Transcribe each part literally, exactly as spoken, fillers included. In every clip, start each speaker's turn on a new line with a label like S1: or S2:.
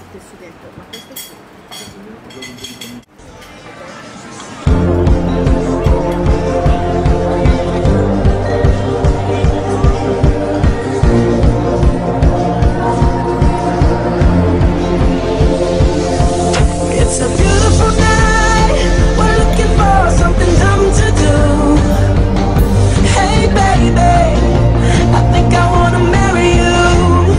S1: il sughetto, ma questo sì.
S2: It's a beautiful night. We're looking for something dumb to do. Hey baby, I think I wanna marry you.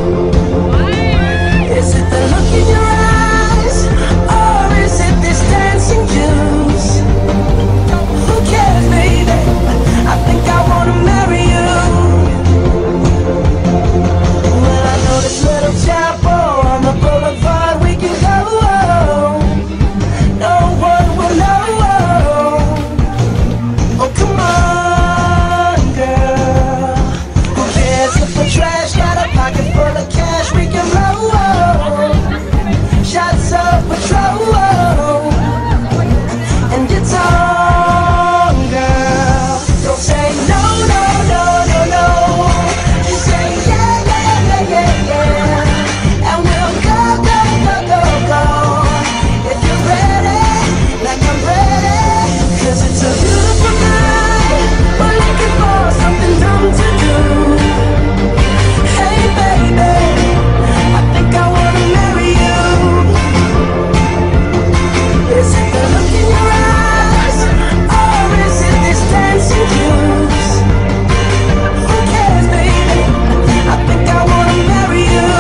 S2: Is it the look in your eyes, or is it this dancing juice? Who cares, baby? I think I wanna marry you. Well, I know this little chapel on the boulevard we can go. No one will know. Oh, come on, girl. Who cares if we're trash? Got a pocket full of cash we can blow. Shots of Patrol, and it's on, girl. Don't say no, no, no, no, no. Just say yeah, yeah, yeah, yeah, yeah. And we'll go, go, go, go, go. If you're ready, like I'm ready. Cause it's a beautiful night. We're looking for something dumb to do. Hey baby, I think I wanna marry you. Is it the look in your eyes, or is it this dancing juice? Who cares, baby? I think I wanna marry you.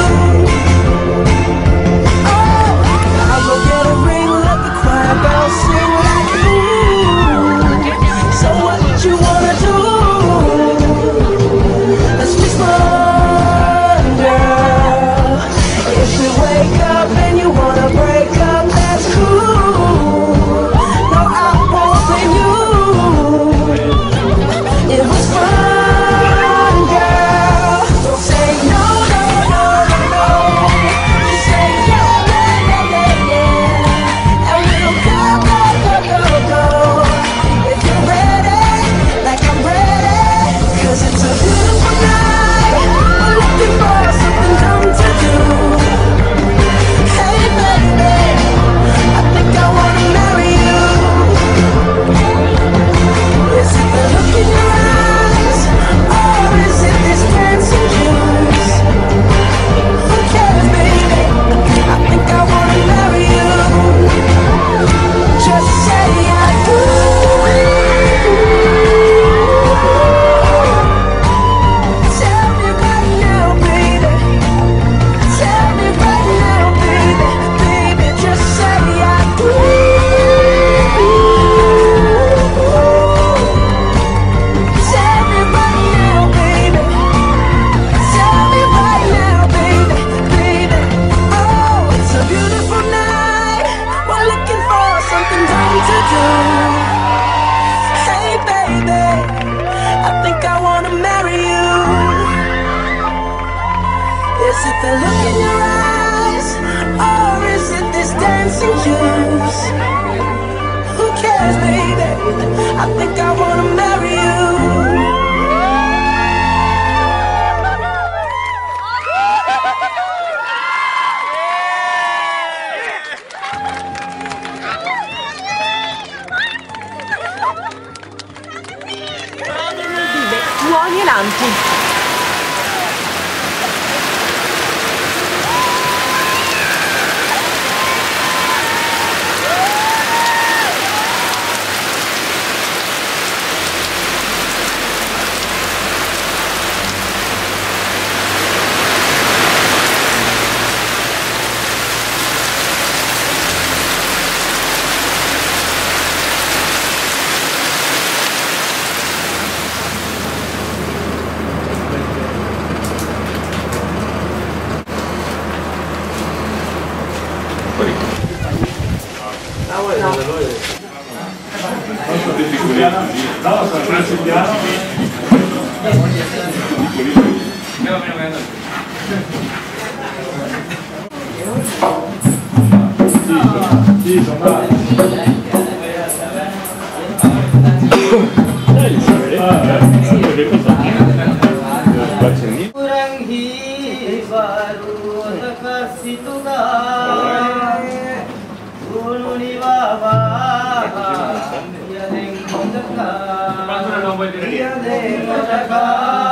S2: Oh, I will get a ring, let the choir bells sing like ooh. So what you wanna do? Let's just run, girl. If we wake up and you wanna break up, that's cool. No, I won't blame you. It was fun, girl. Don't say no, no, no, no, no. Just say yeah, yeah, yeah, yeah, yeah. And we'll go, go, go, go, go. If you're ready, like I'm ready. Cause it's a beautiful night. We're looking for something dumb to do. Hey baby, I think I wanna marry you. Is it the look in your eyes, or is it this dancing juice? Who cares, baby? I think I wanna marry you. Just say I do. Tell me right now, baby. Tell me right now, baby. Baby, just say I do. Tell me right now, baby. Tell me right now, baby, baby. Oh, it's a beautiful night. We're looking for something dumb to do. Hey, baby, I think I wanna marry you. Is it the look in your eyes, or is it this dancing juice? Who cares, baby? I think I wanna marry you.
S1: Buoni avanti.
S3: Kurang hi baru situga gununi baba ya deng kodaka ya deng kodaka